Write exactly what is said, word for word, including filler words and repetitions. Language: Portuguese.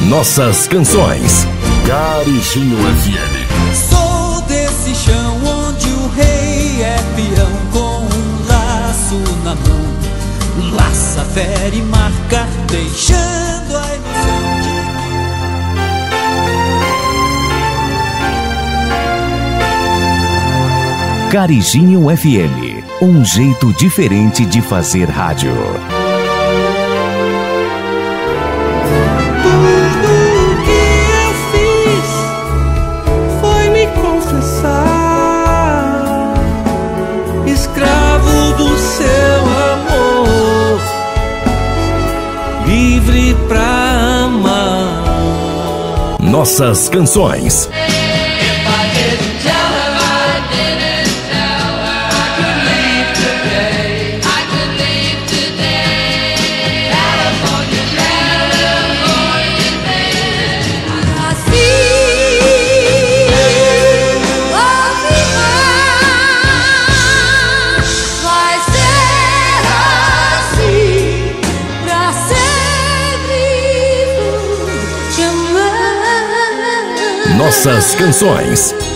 Nossas canções. Carijinho F M. Sou desse chão onde o rei é peão, com um laço na mão. Laça, fere e marca, deixando a ilusão de... Carijinho F M, um jeito diferente de fazer rádio. Tudo que eu fiz foi me confessar, escravo do seu amor, livre pra amar. Nossas canções. Nossas canções.